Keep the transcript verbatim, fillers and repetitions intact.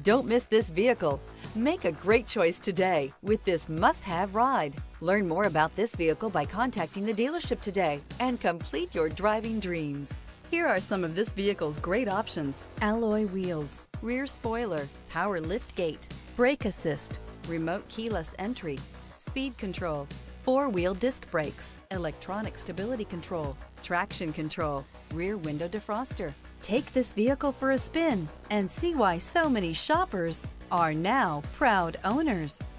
Don't miss this vehicle. Make a great choice today with this must-have ride. Learn more about this vehicle by contacting the dealership today and complete your driving dreams. Here are some of this vehicle's great options: alloy wheels, rear spoiler, power liftgate, brake assist, remote keyless entry, speed control, four-wheel disc brakes, electronic stability control, traction control, rear window defroster. Take this vehicle for a spin and see why so many shoppers are now proud owners.